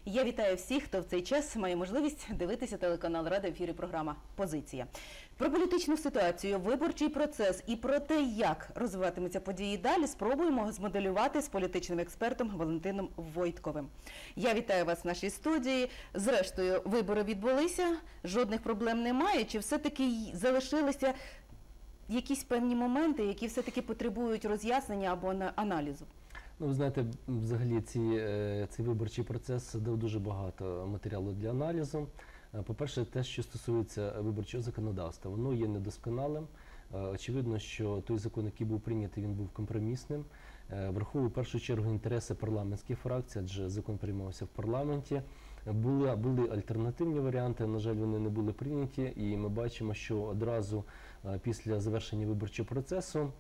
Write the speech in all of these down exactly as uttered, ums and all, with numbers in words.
Я вітаю всіх, хто в цей час має можливість дивитися телеканал Рада, в ефірі програма «Позиція». Про політичну ситуацію, виборчий процес і про те, як розвиватимуться події далі, спробуємо змоделювати з політичним експертом Валентином Войтковим. Я вітаю вас в нашій студії. Зрештою, вибори відбулися, жодних проблем немає. Чи все-таки залишилися якісь певні моменти, які все-таки потребують роз'яснення або аналізу? Ну, ви знаєте, взагалі ці, цей виборчий процес дав дуже багато матеріалу для аналізу. По-перше, те, що стосується виборчого законодавства, воно є недосконалим. Очевидно, що той закон, який був прийнятий, він був компромісним. Враховує в першу чергу інтереси парламентських фракцій, адже закон приймався в парламенті. Були, були альтернативні варіанти, на жаль, вони не були прийняті. І ми бачимо, що одразу після завершення виборчого процесу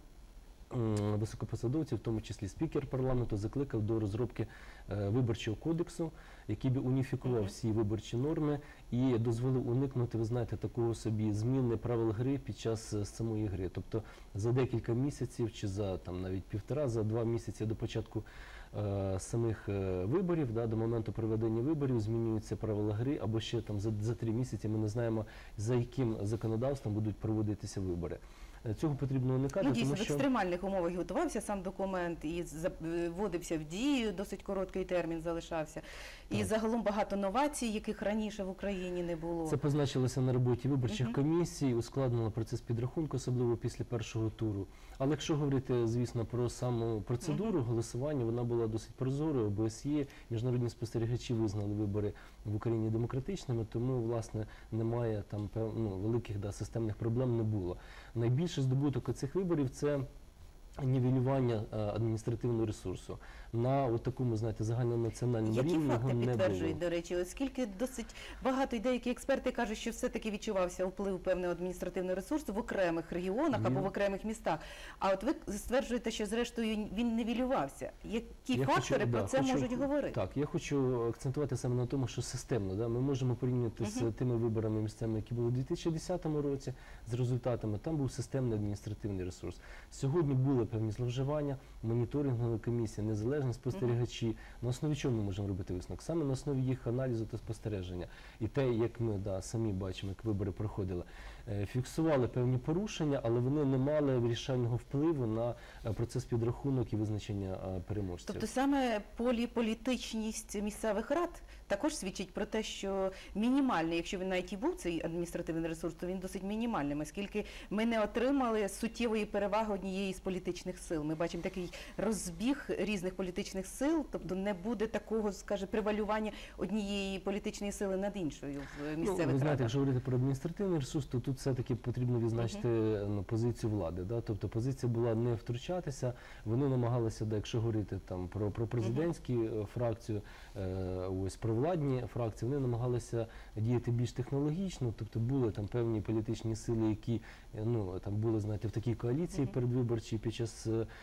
високопосадовці, в тому числі спікер парламенту, закликав до розробки виборчого кодексу, який би уніфікував всі виборчі норми і дозволив уникнути, ви знаєте, такого собі зміни правил гри під час самої гри. Тобто за декілька місяців чи за там навіть півтора, за два місяці до початку е, самих е, виборів, да, до моменту проведення виборів змінюються правила гри, або ще там за, за три місяці ми не знаємо, за яким законодавством будуть проводитися вибори. Цього потрібно уникати, ну, дійсно, тому що... в екстремальних умовах готувався сам документ і вводився в дію, досить короткий термін залишався. Так. І загалом багато новацій, яких раніше в Україні не було. Це позначилося на роботі виборчих угу. комісій, ускладнило процес підрахунку, особливо після першого туру. Але якщо говорити, звісно, про саму процедуру угу. голосування, вона була досить прозорою, ОБСЄ, міжнародні спостерігачі визнали вибори в Україні демократичними, тому, власне, немає там ну, великих да, системних проблем не було. Найбільший здобуток цих виборів – це нівелювання адміністративного ресурсу. На от такому, знаєте, загальнонаціональному рівні його не було. Які факти підтверджують, до речі, оскільки досить багато і деякі експерти кажуть, що все-таки відчувався вплив певного адміністративного ресурсу в окремих регіонах або в окремих містах. А от ви стверджуєте, що зрештою він нівелювався. Які я фактори хочу, про да, це хочу, можуть говорити? Так, я хочу акцентувати саме на тому, що системно. Да, ми можемо порівняти uh -huh. з тими виборами місцевими, які були у дві тисячі десятому році, з результатами. Там був системний адміністративний ресурс. Сьогодні були певні зловживання, моніторингова комісія, незалежні спостерігачі. Uh -huh. На основі чого ми можемо робити висновок? Саме на основі їх аналізу та спостереження. І те, як ми да, самі бачимо, як вибори проходили, фіксували певні порушення, але вони не мали вирішального впливу на процес підрахунок і визначення переможців. Тобто саме поліполітичність місцевих рад також свідчить про те, що мінімальний, якщо він навіть і був цей адміністративний ресурс, то він досить мінімальним, оскільки ми не отримали суттєвої переваги однієї з політичних сил. Ми бачимо такий розбіг різних політичних сил, тобто не буде такого, скаже, превалювання однієї політичної сили над іншою в місцевих радах. Ну, ви знаєте, якщо говорити про адміністративний ресурс, то тут все-таки потрібно відзначити uh-huh. ну, позицію влади. Да? Тобто позиція була не втручатися, вони намагалися, да, якщо говорити там, про, про президентську uh-huh. фракцію, е, ось про владні фракції, вони намагалися діяти більш технологічно, тобто були там певні політичні сили, які ну, там були, знаєте, в такій коаліції uh-huh. передвиборчій під час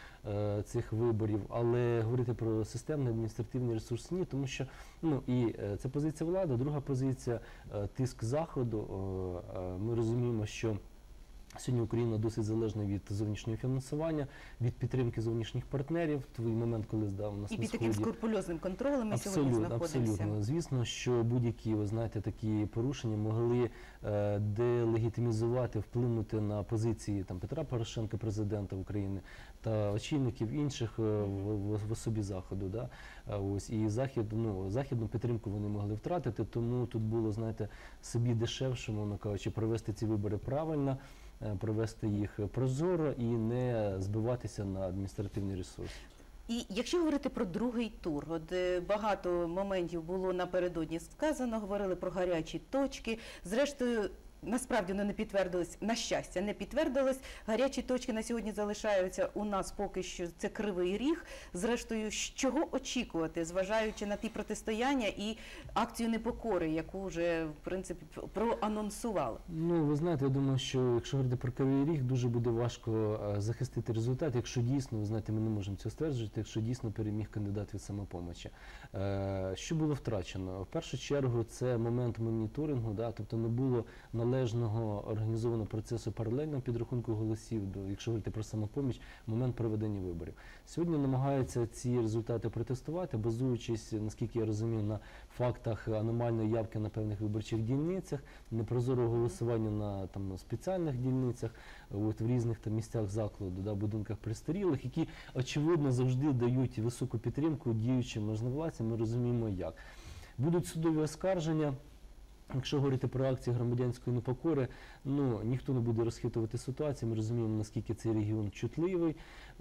е, цих виборів, але говорити про системний адміністративний ресурс ні, тому що ну, і е, це позиція влади, друга позиція е, тиск Заходу. Е, е, ми розуміємо, що сьогодні Україна досить залежна від зовнішнього фінансування, від підтримки зовнішніх партнерів. Той момент, коли здав нас і на під Сході. таким скрупульозним контролем ми сьогодні знаходимося. Абсолютно. Звісно, що будь-які, ви знаєте, такі порушення могли е, делегітимізувати, вплинути на позиції там, Петра Порошенка, президента України, та очільників інших е, в, в, в особі Заходу. Да? Ось, і захід, ну, західну підтримку вони могли втратити, тому тут було, знаєте, собі дешевше, мовно кажучи, провести ці вибори правильно, провести їх прозоро і не збиватися на адміністративний ресурс. І якщо говорити про другий тур, от багато моментів було напередодні сказано, говорили про гарячі точки, зрештою, насправді воно не підтвердилось, на щастя, не підтвердилось. Гарячі точки на сьогодні залишаються у нас поки що, це Кривий Ріг. Зрештою, чого очікувати, зважаючи на ті протистояння і акцію непокори, яку вже, в принципі, проанонсували? Ну, ви знаєте, я думаю, що якщо говорити про Кривий Ріг, дуже буде важко захистити результат, якщо дійсно, ви знаєте, ми не можемо цього стверджувати, якщо дійсно переміг кандидат від «Самопомочі». Що було втрачено? В першу чергу, це момент моніторингу, да, тобто не було належного незалежного організованого процесу паралельного підрахунку голосів, до, якщо говорити про самопоміч, в момент проведення виборів. Сьогодні намагаються ці результати протестувати, базуючись, наскільки я розумію, на фактах аномальної явки на певних виборчих дільницях, непрозорого голосування на там, спеціальних дільницях, от, в різних там, місцях закладу, да, будинках престарілих, які, очевидно, завжди дають високу підтримку діючим можновладцям, ми розуміємо як. Будуть судові оскарження. Якщо говорити про акції громадянської непокори, ну, ніхто не буде розхитувати ситуацію, ми розуміємо, наскільки цей регіон чутливий.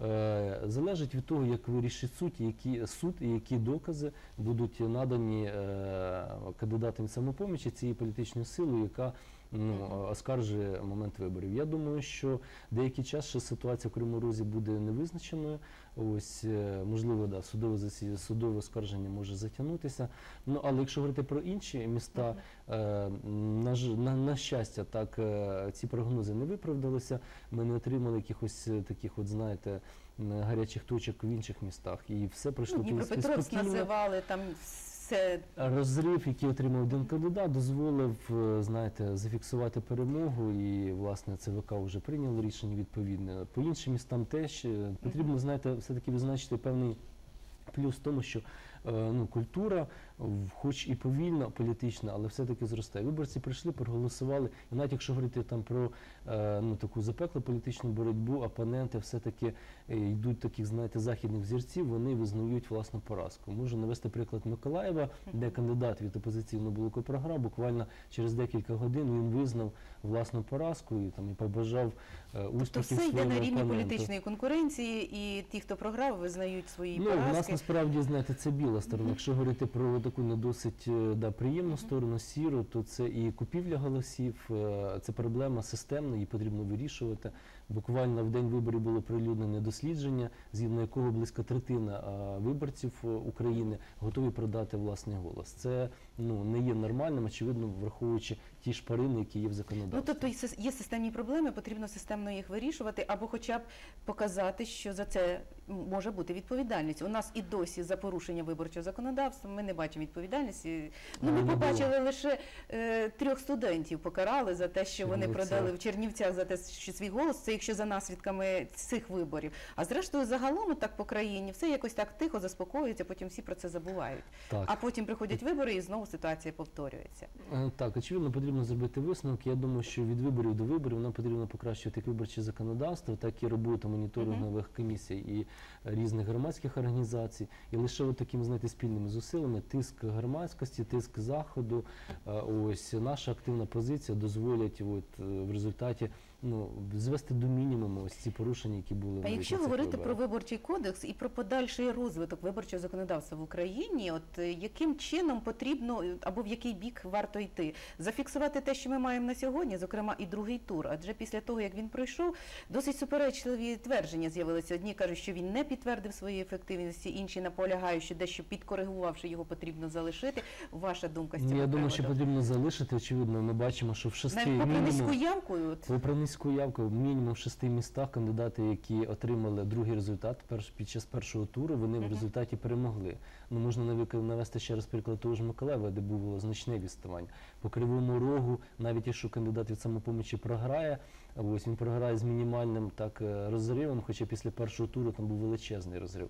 Е, залежить від того, як вирішить суд, які, суд і які докази будуть надані е, кандидатам самопомічі цієї політичної сили, яка ну, оскаржує момент виборів. Я думаю, що деякий час ще ситуація в Кривому Розі буде невизначеною. Ось, можливо, да, судове засідання, судове оскарження може затягнутися. Ну, але якщо говорити про інші міста, е, на, на, на щастя, так, е, ці прогнози не виправдалися. Ми не отримали якихось таких, от, знаєте, гарячих точок в інших містах. І все пройшло Ну, Дніпропетровськ називали, там все. Розрив, який отримав один кандидат, дозволив, знаєте, зафіксувати перемогу, і, власне, ЦВК вже прийняло рішення відповідне. По іншим містам теж потрібно, знаєте, все-таки відзначити певний плюс в тому, що ну, культура, хоч і повільно, політична, але все-таки зростає. Виборці прийшли, проголосували, і навіть якщо говорити там про ну, таку запеклу політичну боротьбу, опоненти все-таки йдуть таких, знаєте, західних зірців, вони визнають власну поразку. Можу навести приклад Миколаєва, де кандидат від опозиційного блоку програв, буквально через декілька годин він визнав власну поразку і, там, і побажав успіхів тобто все своєму йде на рівні опоненту. політичної конкуренції, і ті, хто програв, визнають свої Ну, поразки. у нас насправді, знаєте, це біла сторона. Якщо говорити про таку не досить да, приємну сторону, сіру, то це і купівля голосів, це проблема системна, її потрібно вирішувати. Буквально в день виборів було прилюднене дослідження, згідно якого близько третина виборців України готові продати власний голос. Це ну, не є нормальним, очевидно, враховуючи ті шпарини, які є в законодавстві. Ну, тобто є системні проблеми, потрібно системно їх вирішувати, або хоча б показати, що за це може бути відповідальність. У нас і досі за порушення виборчого законодавства ми не бачимо відповідальності. Ну, ми не побачили було. лише е, трьох студентів покарали за те, що вони Чернівцях. продали в Чернівцях за те, що свій голос, це якщо за наслідками цих виборів. А зрештою, загалом, так по країні, все якось так тихо заспокоюється, потім всі про це забувають. Так. А потім приходять вибори і знову ситуація повторюється. Е, Так, очевидно, потрібно зробити висновки. Я думаю, що від виборів до виборів нам потрібно покращувати як виборче законодавство, так і роботу моніторингових комісій і різних громадських організацій. І лише от такими, знаєте, спільними зусиллями, тиск громадськості, тиск заходу, е, ось наша активна позиція дозволять от, е, в результаті ну, звести до мінімуму ось ці порушення, які були. А якщо говорити про виборчий кодекс і про подальший розвиток виборчого законодавства в Україні, от е, яким чином потрібно або в який бік варто йти? Зафіксувати те, що ми маємо на сьогодні, зокрема і другий тур, адже після того, як він пройшов, досить суперечливі твердження з'явилися. Одні кажуть, що він не підтвердив своєї ефективності, інші наполягають, що дещо підкоригувавши його, потрібно залишити. Ваша думка з цього Я думаю, приводу? що потрібно залишити. Очевидно, ми бачимо, що в шести Навіть попри мінімум... низьку явку? От... Попри низьку явку, мінімум в шести містах кандидати, які отримали другий результат перш, під час першого туру, вони в результаті перемогли. Ну, можна навик- навести ще раз приклад того ж Миколаєва, де було значне відставання. По Кривому Рогу, навіть якщо кандидат від самопомочі програє, ось він програє з мінімальним так розривом, хоча після першого туру там був величезний розрив.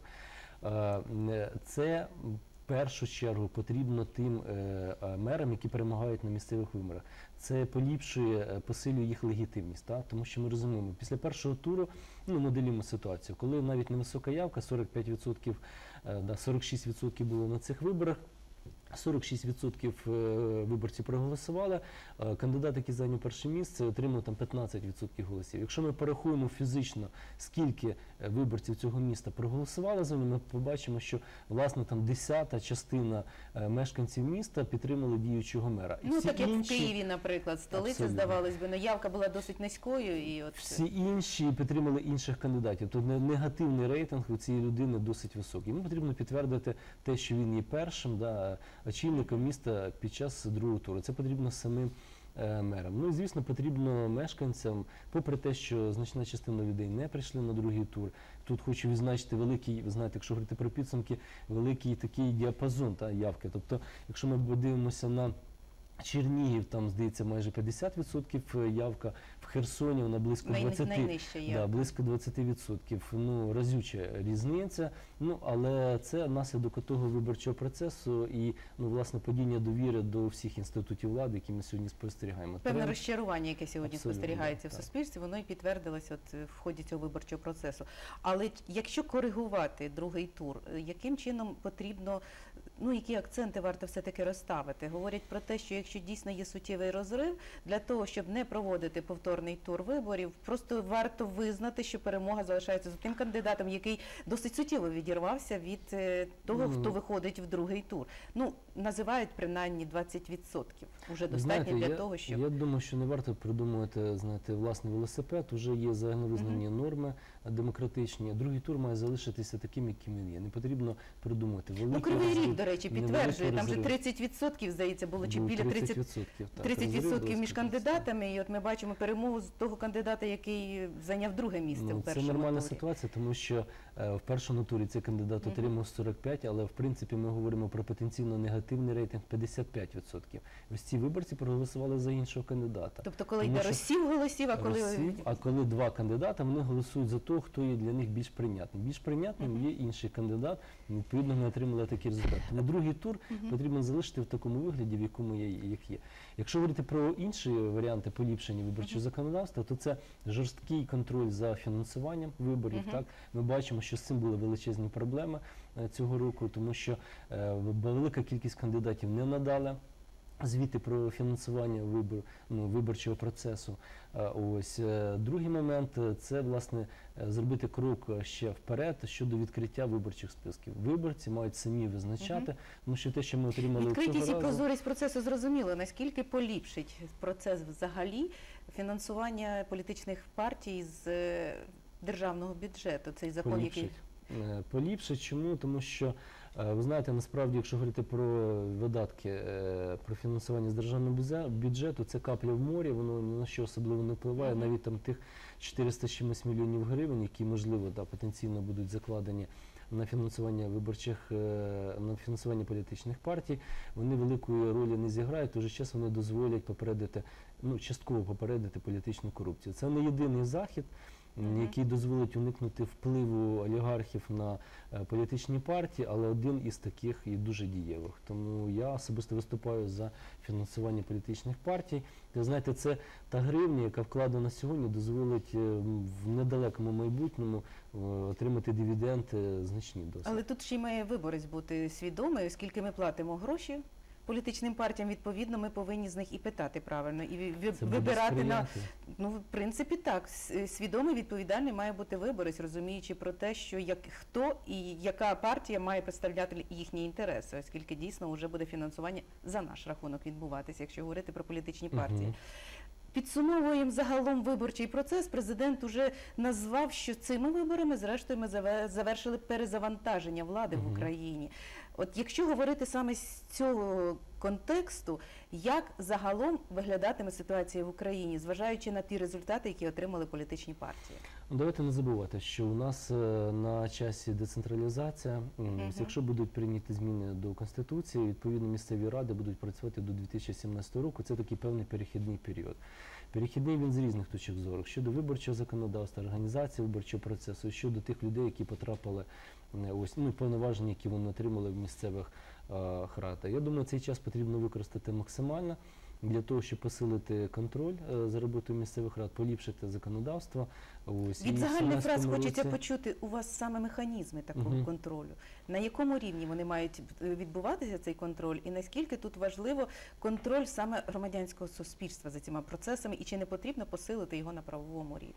Е, Це в першу чергу потрібно тим е, е, мерам, які перемагають на місцевих виборах. Це поліпшує, е, посилює їх легітимність, так? Тому що ми розуміємо, після першого туру, ну, моделюємо ситуацію, коли навіть невисока явка, сорок п'ять відсотків, е, да, сорок шість відсотків було на цих виборах, сорок шість відсотків виборців проголосували, кандидат, який зайняв перше місце, отримав там п'ятнадцять відсотків голосів. Якщо ми порахуємо фізично, скільки виборців цього міста проголосували за ним, ми побачимо, що власне там десята частина мешканців міста підтримали діючого мера. І Ну, всі так як інші... в Києві, наприклад, столиця, Абсолютно. здавалось би, но явка була досить низькою. І от... Всі інші підтримали інших кандидатів. Тобто негативний рейтинг у цієї людини досить високий. Йому потрібно підтвердити те, що він є першим, да, очільником міста під час другого туру. Це потрібно самим е, мерам. Ну і, звісно, потрібно мешканцям, попри те, що значна частина людей не прийшли на другий тур. Тут хочу відзначити великий, ви знаєте, якщо говорити про підсумки, великий такий діапазон та, явки. Тобто, якщо ми подивимося на Чернігів, там, здається, майже п'ятдесят відсотків явка, в Херсоні вона близько Най- двадцять відсотків. найнижча Да, явка. близько двадцять відсотків. Ну, разюча різниця. Ну, але це наслідок того виборчого процесу і, ну, власне, падіння довіри до всіх інститутів влади, які ми сьогодні спостерігаємо. Певне Тренд- розчарування, яке сьогодні Абсолютно, спостерігається в так. суспільстві, воно і підтвердилось от е, в ході цього виборчого процесу. Але якщо коригувати другий тур, е, яким чином потрібно, ну які акценти варто все-таки розставити? Говорять про те, що якщо дійсно є суттєвий розрив, для того, щоб не проводити повторний тур виборів, просто варто визнати, що перемога залишається за тим кандидатом, який досить суттєво відірвався від е, того, Ну, хто виходить в другий тур. Ну, називають принаймні двадцять відсотків. Уже Ви достатньо знаєте, для я, того, щоб... Я думаю, що не варто придумувати, знаєте, власний велосипед. Уже є загальновизнані норми демократичні. Другий тур має залишитися таким, яким він є. Не потрібно придумувати великий Ну, Кривий розрив, Ріг, до речі, невеликий підтверджує, там вже розрив. тридцять відсотків, здається, було, чи Був біля тридцять відсотків. так, тридцять розрив відсотків між близько кандидатами, і от ми бачимо перемогу з того кандидата, який зайняв друге місце Ну, в це першому нормальна турі. ситуація, тому що е, в першому турі цей кандидат Мгм. отримав сорок п'ять, але в принципі ми говоримо про потенційно негативний рейтинг п'ятдесят п'ять відсотків. Ось ці виборці проголосували за іншого кандидата. Тобто, коли Тому йде що розсів голосів, а коли... Розсів, а коли два кандидата, вони голосують за того, хто є для них більш прийнятним. Більш прийнятним Мгм. є інший кандидат, відповідно, не отримали такий результат. Тому другий тур Мгм. потрібно залишити в такому вигляді, в якому є, як є. Якщо говорити про інші варіанти поліпшення виборчого Мгм. законодавства, то це жорсткий контроль за фінансуванням виборів. Мгм. Так ми бачимо, що з цим були величезні проблеми е, цього року, тому що е, велика кількість кандидатів не надали звіти про фінансування вибор, ну, виборчого процесу. Е, Ось е, другий момент е, це власне е, зробити крок ще вперед щодо відкриття виборчих списків. Виборці мають самі визначати, Мгм. тому що те, що ми отримали Відкритість і цього разу, прозорість процесу зрозуміло. Наскільки поліпшить процес взагалі фінансування політичних партій з е, державного бюджету? Цей закон, який... поліпшить. Е, Поліпшить. Чому? Тому що, е, ви знаєте, насправді, якщо говорити про видатки, е, про фінансування з державного бюзе- бюджету, це капля в морі, воно ні на що особливо не впливає. Мгм. Навіть там тих чотириста з чимось мільйонів гривень, які, можливо, да, потенційно будуть закладені на фінансування виборчих, е, на фінансування політичних партій, вони великої ролі не зіграють, в той же час вони дозволять попередити, ну, частково попередити політичну корупцію. Це не єдиний захід, м, Мгм. який дозволить уникнути впливу олігархів на е, політичні партії, але один із таких і дуже дієвих. Тому я особисто виступаю за фінансування політичних партій. Ви знаєте, це та гривня, яка вкладена сьогодні, дозволить е, м, в недалекому майбутньому е, отримати дивіденди значні досить. Але тут ще й має виборець бути свідомий, оскільки ми платимо гроші політичним партіям, відповідно, ми повинні з них і питати правильно, і ві- ві- Це буде вибирати на... сприяти. Ну, в принципі, так. С- Свідомий, відповідальний має бути виборець, розуміючи про те, що як хто і яка партія має представляти їхні інтереси, оскільки дійсно вже буде фінансування за наш рахунок відбуватися, якщо говорити про політичні партії. Мгм. Підсумовуємо загалом виборчий процес. Президент уже назвав, що цими виборами, зрештою, ми заве- завершили перезавантаження влади в Мгм. Україні. От якщо говорити саме з цього контексту, як загалом виглядатиме ситуація в Україні, зважаючи на ті результати, які отримали політичні партії? Ну, давайте не забувати, що у нас е, на часі децентралізація. М, Мгм. Якщо будуть прийняті зміни до Конституції, відповідно місцеві ради будуть працювати до дві тисячі сімнадцятого року. Це такий певний перехідний період. Перехідний він з різних точок зору. Щодо виборчого законодавства, організації виборчого процесу, щодо тих людей, які потрапили, е, ось, ну, і повноваження, які вони отримали в місцевих е, радах. Я думаю, цей час потрібно використати максимально для того, щоб посилити контроль е, за роботою місцевих рад, поліпшити законодавство. Ось, і Від в загальних фраз сімнадцятому хочеться році- почути у вас саме механізми такого Мгм. контролю. На якому рівні вони мають е, відбуватися, цей контроль, і наскільки тут важливо контроль саме громадянського суспільства за цими процесами, і чи не потрібно посилити його на правовому рівні?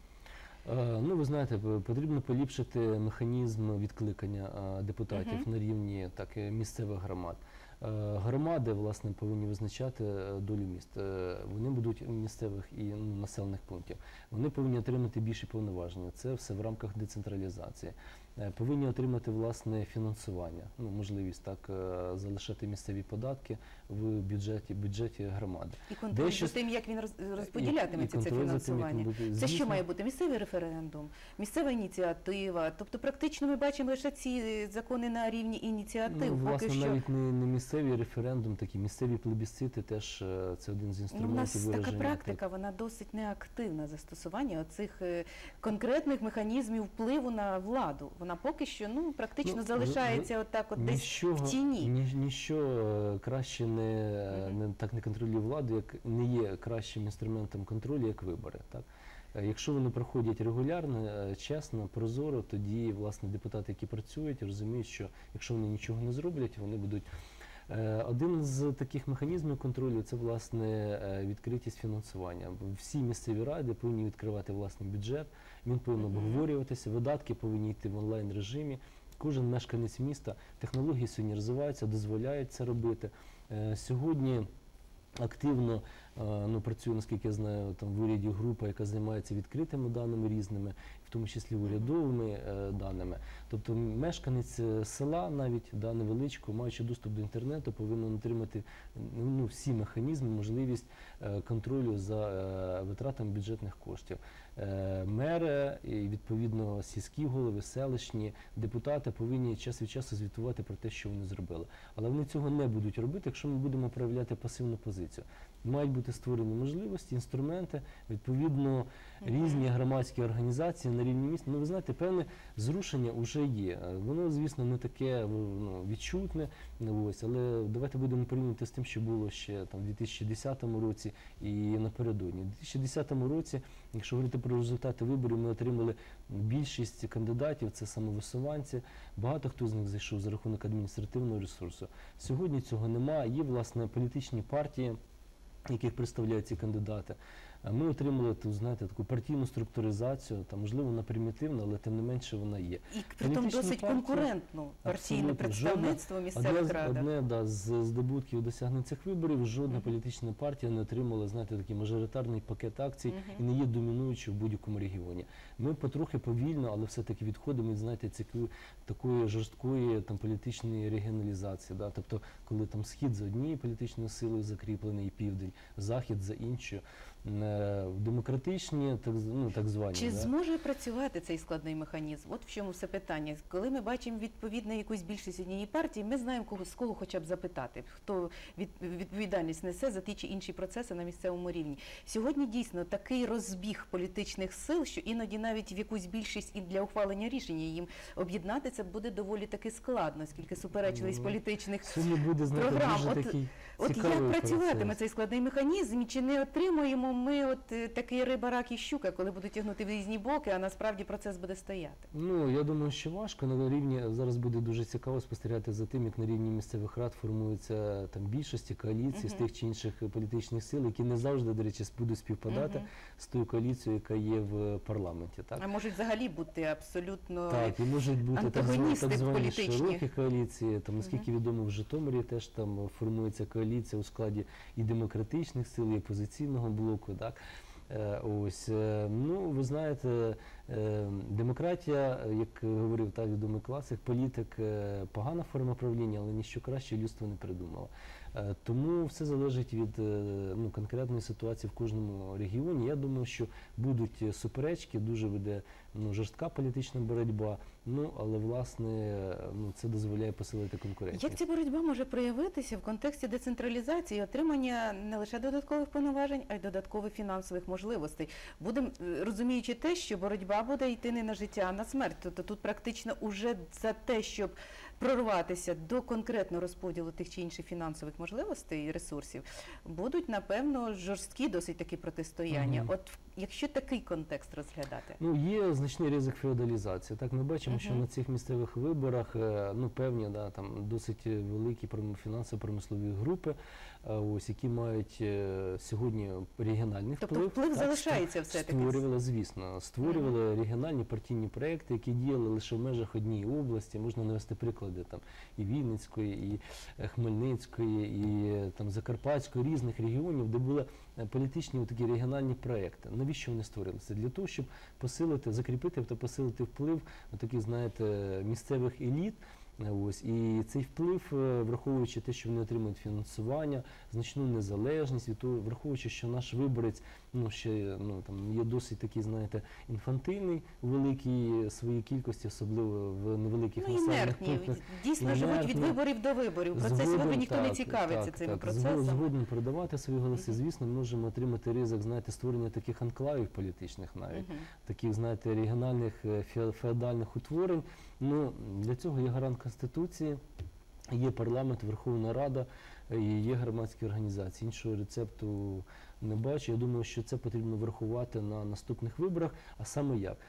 Е, Ну, ви знаєте, п- потрібно поліпшити механізм відкликання е, депутатів Мгм. на рівні так, е, місцевих громад. Е, Громади, власне, повинні визначати е, долю міст. Е, Вони будуть місцевих і ну, населених пунктів. Вони повинні отримати більші повноваження. Це все в рамках децентралізації. е, повинні отримати власне фінансування, ну, можливість так е, залишати місцеві податки в бюджеті, бюджеті громади. І контроль Дещо за тим, як він роз- розподілятиметься, і це контроль за тим, як фінансування. він буде. Це що Звісно. має бути? Місцевий референдум, місцева ініціатива. Тобто практично ми бачимо лише ці закони на рівні ініціатив. Ну, Поки власне, що навіть не, не місцевий референдум, такі місцеві плебісцити теж е, це один з ну, у інструментів нас така вираження. практика, вона досить неактивна застосування оцих е, конкретних механізмів впливу на владу. Вона поки що ну практично Ну, залишається отак от десь Нічого, в тіні. ні, ніщо е, краще не, Мгм. не так не контролює владу, як не є кращим інструментом контролю, як вибори. Так? Е, Якщо вони проходять регулярно, е, чесно, прозоро, тоді власне депутати, які працюють, розуміють, що якщо вони нічого не зроблять, вони будуть. Е, Один з таких механізмів контролю це власне е, відкритість фінансування. Всі місцеві ради повинні відкривати власний бюджет, він повинен Мгм. обговорюватися, видатки повинні йти в онлайн режимі. Кожен мешканець міста, технології сьогодні розвиваються, дозволяють це робити. Е, Сьогодні активно е, ну, працює, наскільки я знаю, там в уряді група, яка займається відкритими даними різними, в тому числі урядовими е, даними. Тобто мешканець е, села, навіть да, невеличкого, маючи доступ до інтернету, повинен отримати ну, всі механізми, можливість е, контролю за е, витратами бюджетних коштів. Е, Мери і відповідно сільські голови, селищні депутати повинні час від часу звітувати про те, що вони зробили. Але вони цього не будуть робити, якщо ми будемо проявляти пасивну позицію. Мають бути створені можливості, інструменти, відповідно різні громадські організації на рівні міста. Ну, ви знаєте, певне зрушення вже є. Воно, звісно, не таке ну, відчутне, ну, ось, але давайте будемо порівнювати з тим, що було ще там, в дві тисячі десятому році і напередодні. У дві тисячі десятому році, якщо говорити про результати виборів, ми отримали більшість кандидатів, це самовисуванці. Багато хто з них зайшов за рахунок адміністративного ресурсу. Сьогодні цього немає. Є, власне, політичні партії, яких представляють ці кандидати. Ми отримали, тут, знаєте, таку партійну структуризацію, та, можливо, вона примітивна, але тим не менше вона є. І при тому Політичні досить партії- конкурентну партійне Абсолютно. представництво в Одне, місцевих з- радах. одне да, з здобутків досягнень цих виборів, жодна Мгм. політична партія не отримала, знаєте, такий мажоритарний пакет акцій і Мгм. не є домінуючою в будь-якому регіоні. Ми потрохи повільно, але все-таки відходимо від, знаєте, цієї такої жорсткої там, політичної регіоналізації. Да? Тобто, коли там схід за однією політичною силою закріплений, і південь, захід за іншою. Е, Демократичні, так, з- ну, так звані. Чи да? зможе працювати цей складний механізм? От в чому все питання. Коли ми бачимо відповідно якусь більшість однієї партії, ми знаємо, кого, з кого хоча б запитати, хто від, відповідальність несе за ті чи інші процеси на місцевому рівні. Сьогодні дійсно такий розбіг політичних сил, що іноді навіть в якусь більшість і для ухвалення рішення їм об'єднати це буде доволі таки складно, оскільки суперечливість Ну, політичних Сьогодні буде, знаєте, програм. дуже От- такий От цікавий як працюватиме процес. цей складний механізм, і чи не отримуємо ми от е, такий риба, рак і щука, коли будуть тягнути в різні боки, а насправді процес буде стояти? Ну, я думаю, що важко. На рівні зараз буде дуже цікаво спостерігати за тим, як на рівні місцевих рад формуються там більшості коаліції з Мгм. тих чи інших політичних сил, які не завжди, до речі, будуть співпадати Мгм. з тою коаліцією, яка є в парламенті. Так, А можуть взагалі бути абсолютно так і можуть бути так, звані- антагоністи так звані політичні. широкі коаліції. Там, наскільки відомо, в Житомирі теж там формується коаліція у складі і демократичних сил, і опозиційного блоку. Так. Е, Ось, е, ну, ви знаєте, е, демократія, як говорив та відомий класик, політик, е, погана форма правління, але ніщо краще людство не придумало. Е, Тому все залежить від е, ну, конкретної ситуації в кожному регіоні. Я думаю, що будуть суперечки, дуже буде ну, жорстка політична боротьба, ну, але, власне, е, ну, це дозволяє посилити конкуренцію. Як ця боротьба може проявитися в контексті децентралізації і отримання не лише додаткових повноважень, а й додаткових фінансових можливостей? Будемо е, розуміючи те, що боротьба буде йти не на життя, а на смерть. Тобто тут практично уже за те, щоб прорватися до конкретного розподілу тих чи інших фінансових можливостей і ресурсів, будуть, напевно, жорсткі досить такі протистояння. Мгм. От якщо такий контекст розглядати? Ну, є значний ризик феодалізації. Так, ми бачимо, що Мгм. на цих місцевих виборах е, ну, певні да, там, досить великі пром- фінансово-промислові групи, е, ось, які мають е, сьогодні регіональний Тобто вплив. вплив так, залишається ст- все-таки? Створювали, звісно, створювали регіональні партійні проекти, які діяли лише в межах однієї області. Можна навести приклади там, і Вінницької, і е, Хмельницької, і е, там, Закарпатської, різних регіонів, де була е, політичні такі регіональні проекти. Навіщо вони створилися? Для того, щоб посилити, закріпити та посилити вплив таких, знаєте, місцевих еліт. Ось, і цей вплив, враховуючи те, що вони отримують фінансування, значну незалежність, від того, враховуючи, що наш виборець ну, ще ну, там, є досить такий, знаєте, інфантильний у великій своїй кількості, особливо в невеликих Ну, населених інертні, пунктах. дійсно живуть від Інертні. виборів до виборів. В процесі Згоден, виборів ніхто не так, цікавиться так, цими так, процесами. Згоден продавати свої голоси. Мгм. Звісно, ми можемо отримати ризик, знаєте, створення таких анклавів політичних навіть, Мгм. таких, знаєте, регіональних е, фе- феодальних утворень. Ну, для цього є гарант Конституції, є парламент, Верховна Рада і є громадські організації. Іншого рецепту не бачу. Я думаю, що це потрібно врахувати на наступних виборах. А саме як?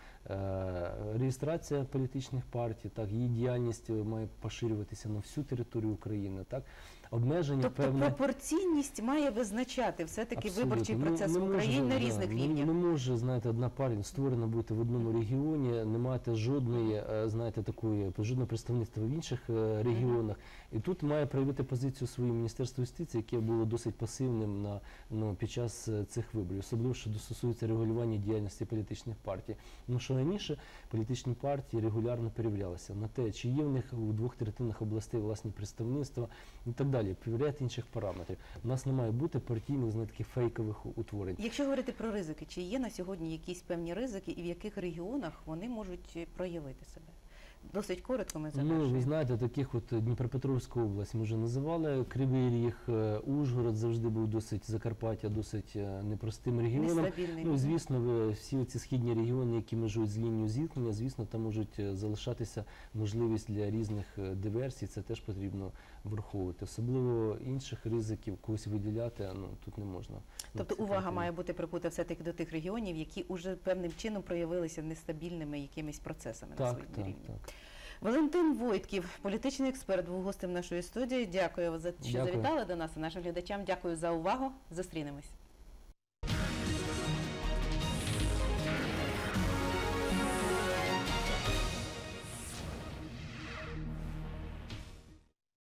Е, Реєстрація політичних партій, так, її діяльність має поширюватися на всю територію України, так? Обмеження Тобто певне. пропорційність має визначати все-таки Абсолютно. виборчий Ну, процес не в Україні може, на да, різних не- рівнях. Не може, знаєте, одна партія створена бути в одному регіоні, не мати жодної, е, знаєте, такої, жодного представництва в інших е, регіонах. І тут має проявити позицію свою Міністерство юстиції, яке було досить пасивним на, ну, під час е, цих виборів, особливо, що стосується регулювання діяльності політичних партій. Тому що раніше політичні партії регулярно перевірялися на те, чи є в них у двох третинах областей власні представництва і так далі, ряд інших параметрів. У нас не має бути партійних, знаєте, таких фейкових утворень. Якщо говорити про ризики, чи є на сьогодні якісь певні ризики і в яких регіонах вони можуть проявити себе? Досить коротко ми Ну, ви завершуємо. знаєте, таких от Дніпропетровську область ми вже називали, Кривий Ріг, е, Ужгород завжди був досить, Закарпаття досить е, непростим регіоном. Нестабільний. Ну, і, звісно, ви- всі ці східні регіони, які межують з лінією зіткнення, звісно, там можуть е, залишатися можливість для різних е, диверсій, це теж потрібно враховувати. Особливо інших ризиків когось виділяти, ну, тут не можна. на Тобто це увага конкретно. має бути прикута все-таки до тих регіонів, які уже певним чином проявилися нестабільними якимись процесами на Так, своєму так, рівні. так. Валентин Войтків, політичний експерт, був гостем нашої студії. Дякую, за що Дякую. завітали до нас і нашим глядачам. Дякую за увагу. Зустрінемось.